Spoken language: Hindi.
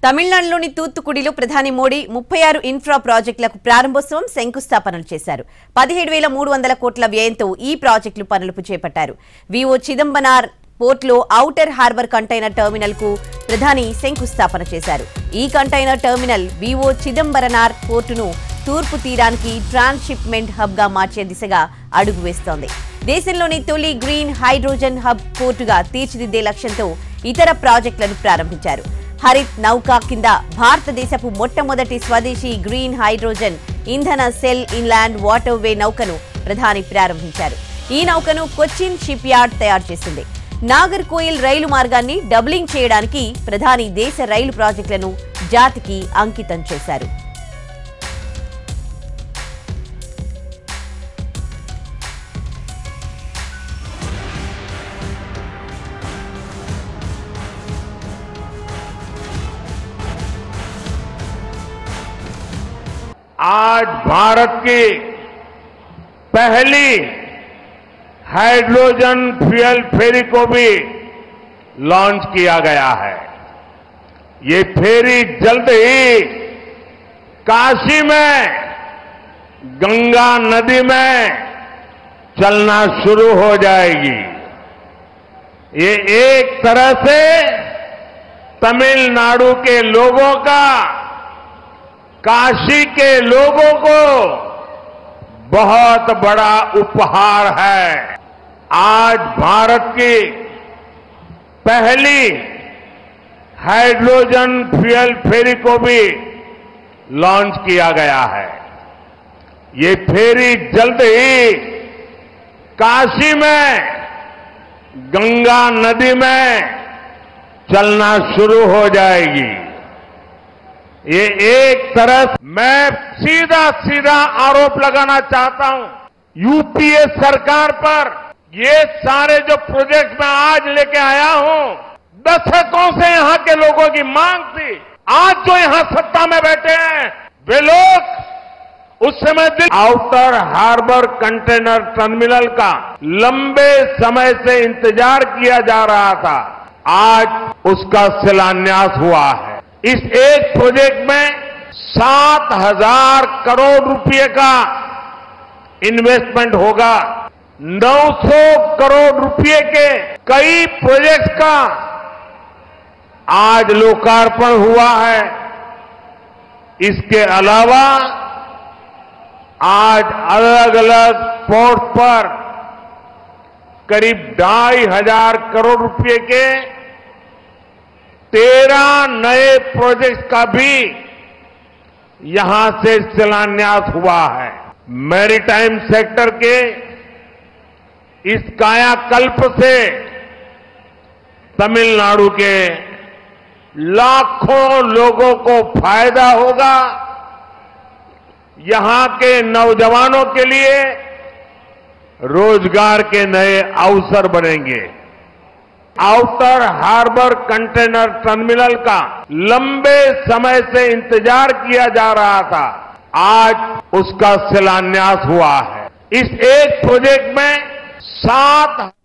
తమిళనాడులోని తూత్తుకుడిలో ప్రధాని మోడీ 36 ఇన్ఫ్రా ప్రాజెక్టులకు ప్రారంభోత్సవం శంకుస్థాపనలు చేశారు. 17,300 కోట్ల వ్యయంతో ఈ ప్రాజెక్టులు పనులు చేపట్టారు. విఓ చిదంబనార్ పోర్టులో ఔటర్ హార్బర్ కంటైనర్ టెర్మినల్ కు ప్రధాని శంకుస్థాపన చేశారు. ఈ కంటైనర్ టెర్మినల్ విఓ చిదంబరనార్ పోర్టును తూర్పు తీరానికి ట్రాన్స్‌షిప్‌మెంట్ హబ్ గా మార్చే దిశగా అడుగు వేస్తోంది. దేశంలోని తొలి గ్రీన్ హైడ్రోజన్ హబ్ పోర్టుగా తీర్చిదిద్దే లక్ష్యంతో ఇతర ప్రాజెక్టులను ప్రారంభించారు. హరిత్ నౌకా కింద భారతదేశపు మొట్టమొదటి స్వదేశీ గ్రీన్ హైడ్రోజన్ ఇంధన సెల్ ఇన్లాండ్ వాటర్వే నౌకను ప్రధాని ప్రారంభించారు. ఈ నౌకను కొచ్చిన్ షిప్ యార్డ్ తయారు చేసింది. నాగర్కోయిల్ రైలు మార్గాన్ని డబ్లింగ్ చేయడానికి ప్రధాని దేశ రైలు ప్రాజెక్టులను జాతికి అంకితం చేశారు. आज भारत की पहली हाइड्रोजन फ्यूल फेरी को भी लॉन्च किया गया है। ये फेरी जल्द ही काशी में गंगा नदी में चलना शुरू हो जाएगी। ये एक तरह से तमिलनाडु के लोगों का काशी के लोगों को बहुत बड़ा उपहार है। आज भारत की पहली हाइड्रोजन फ्यूल फेरी को भी लॉन्च किया गया है। ये फेरी जल्द ही काशी में गंगा नदी में चलना शुरू हो जाएगी। ये एक तरह मैं सीधा आरोप लगाना चाहता हूं यूपीए सरकार पर। ये सारे जो प्रोजेक्ट मैं आज लेके आया हूं, दशकों से यहां के लोगों की मांग थी। आज जो यहां सत्ता में बैठे हैं वे लोग उस समय आउटर हार्बर कंटेनर टर्मिनल का लंबे समय से इंतजार किया जा रहा था। आज उसका शिलान्यास हुआ है। इस एक प्रोजेक्ट में 7,000 करोड़ रुपए का इन्वेस्टमेंट होगा। 900 करोड़ रुपए के कई प्रोजेक्ट्स का आज लोकार्पण हुआ है। इसके अलावा आज अलग अलग पोर्ट पर करीब 2,500 करोड़ रुपए के 13 नए प्रोजेक्ट्स का भी यहां से शिलान्यास हुआ है। मैरीटाइम सेक्टर के इस कायाकल्प से तमिलनाडु के लाखों लोगों को फायदा होगा। यहां के नौजवानों के लिए रोजगार के नए अवसर बनेंगे। आउटर हार्बर कंटेनर टर्मिनल का लंबे समय से इंतजार किया जा रहा था। आज उसका शिलान्यास हुआ है। इस एक प्रोजेक्ट में 7